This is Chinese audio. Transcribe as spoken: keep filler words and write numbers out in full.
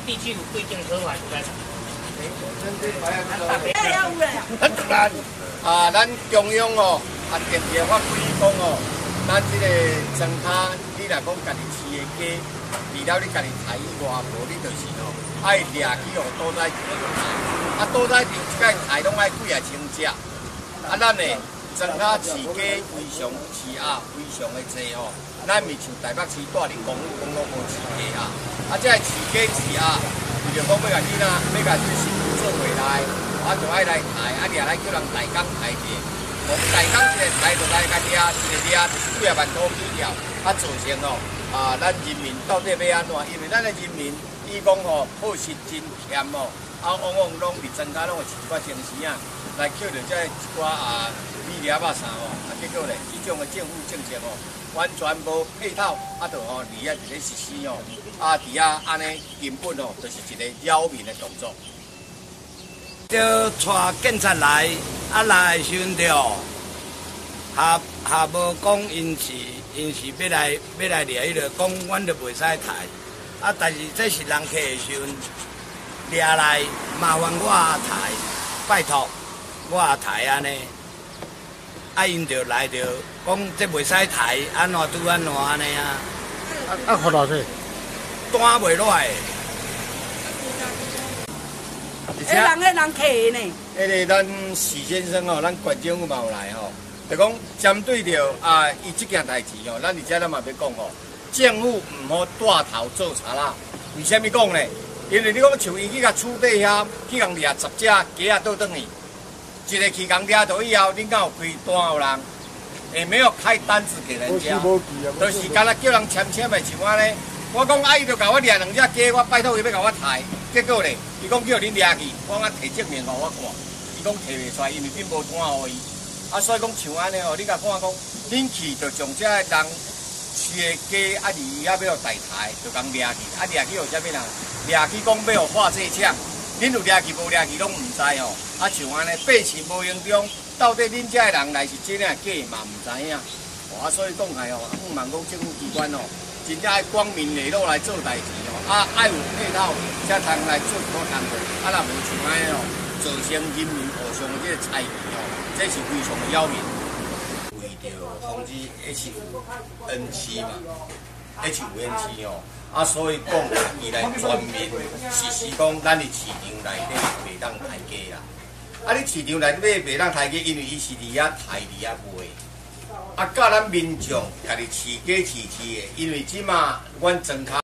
地区有规定合法屠宰场。 哎呀，有嘞。 咱当然啊，咱中央哦，啊特别法规讲哦，咱这个庄卡，你若讲家己饲的鸡，除了你家己杀以外，无你就是哦，爱掠去哦屠宰场杀。啊，屠宰场一间杀拢爱几啊千只。啊，咱呢庄卡饲鸡非常饲鸭非常的多哦。咱咪像台北市住伫公路公路无饲鸡啊，啊，这饲鸡饲鸭。就讲要甲你呐，要甲这新妇做回来，我就爱来抬，啊，掠来叫人抬工抬者，我抬工一个抬就来甲掠，一个掠就是几啊万块起跳，啊，造成哦，啊，咱人民到底要安怎？因为咱的人民，伊讲吼，伙食真欠哦，啊，往往拢伫庄家拢会饲一寡精丝啊，来捡着这一寡啊米粒啊啥哦，啊，结果咧，这种的政府政策哦。完全无配套，啊，就吼伫遐一个实施哦，啊，伫遐安尼根本哦，就是一个扰民的动作。 就带警察来，啊来的时阵着，下下无讲因是因是要来要来掠，伊就讲阮着袂使抬，啊，但是这是人客的时阵掠来，麻烦我抬，拜托我抬安尼。啊，因着来着讲这袂使抬，安怎拄安怎安尼啊？ 啊啊，罚偌济？ 单袂落来。 哎，人个人客呢？ 迄个咱许先生哦，咱县政府嘛有来吼，就讲针对着啊，伊即件代志哦，咱而且咱嘛要讲哦，政府毋好带头做贼啦。为虾米讲呢？因为你讲像伊去甲厝底遐去共掠十只鸡啊倒转去。一个去工掠倒以后，恁敢有开单有人？也没有开单子给人家，就是干那叫人签签的像安尼。我讲啊，伊就甲我掠两只鸡，我拜托伊要甲我抬，结果咧，伊讲叫恁掠去，我讲摕证明互我看，伊讲摕袂出来，因为恁无单互伊。啊，所以讲像安尼哦，你甲看讲，恁去就从这人饲的鸡啊，离遐要代抬，就共掠去，啊掠去有啥物人？掠去讲要互化这抢。恁有掠去无掠去拢毋知哦，啊像安尼百姓无形中，到底恁遮的人来是真啊假嘛毋知影，啊所以讲来哦，希望讲政府机关哦，真正爱光明磊落来做代志哦，啊爱有配套，才通来做好工作，啊若无像安尼哦，造成人民互相的这个猜疑哦，这是非常的扰民。为着防止 H 五 N 七嘛 ，H 五 N 七哦。啊，所以讲，伊来全面实施讲，咱的市场内底袂当抬价啦。啊，你市场内底袂当抬价，因为伊是伫遐抬伫遐卖。啊，教咱民众家己饲鸡饲饲的，因为即马阮庄卡。